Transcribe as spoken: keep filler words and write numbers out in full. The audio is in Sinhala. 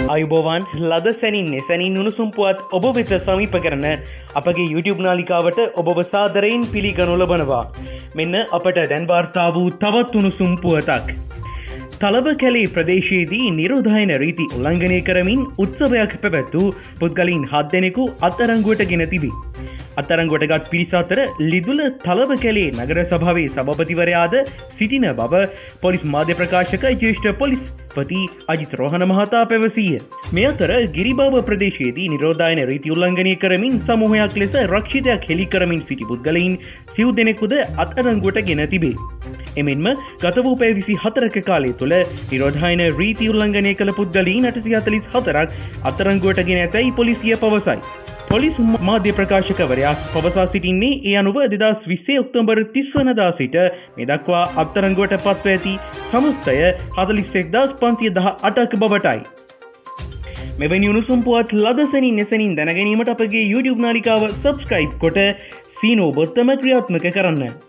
අයිබෝවන් ලද සැනින් එසැනින් උණුසුම් පුවත් ඔබ වෙත සමීප කරන අපගේ YouTube නාලිකාවට ඔබව සාදරයෙන් පිළිගනු ලබනවා. මෙන්න අපට දැන් වාර්තා වූ තවත් උණුසුම් පුවතක්. තලවකැලේ ප්‍රදේශයේදී නිරෝධායන රීති උල්ලංඝනය කරමින් උත්සවයක් පැවැත් වූ පුද්ගලයන් හත් දෙනෙකු අත්අඩංගුවට ගෙන තිබේ. අත්අඩංගුවටගත් පිරිස අතර ලිදුල තලවකැලේ නගර සභාවේ සභාපතිවරයාද සිටින බව පොලිස් මාධ්‍ය ප්‍රකාශක ජ්‍යෙෂ්ඨ පොලිස්පති අජිත් රෝහණ මහතා පැවසීය. මේ අතර ගිරිබාව ප්‍රදේශයේදී නිරෝධායන රීති උල්ලංඝනය කරමින් සමූහයක් ලෙස රක්ෂිතයක් හෙළි කරමින් සිටි පුද්ගලයන් සිව් දෙනෙකුද අත්අඩංගුවට ගෙන තිබේ. එමෙන්ම ගත වූ පැය විසි හතරක කාලය තුළ නිරෝධායන රීති උල්ලංඝනය කළ පුද්ගලයන් අටසිය හතළිස් හතරක් අත්අඩංගුවට ගෙන ඇතැයි පොලිසිය පවසයි. පොලිස් මාධ්‍ය ප්‍රකාශකවරයා පවසා සිටින්නේ ඒ අනුව දෙදහස් විස්සේ ඔක්තෝබර් තිස් වනදා සිට මේ දක්වා අත්අඩංගුවට පත්ව ඇති සමස්තය හතළිස් එක්දාස් පන්සිය දහ අටක බවටයි. මෙවැනි උණුසුම් පුවත් ලද සැනින් එසැනින් දැනගැනීමට අපගේ YouTube නාලිකාව සබ්ස්ක්‍රයිබ් කොට සීනෝ බොත්තම ක්‍රියාත්මක කරන්න.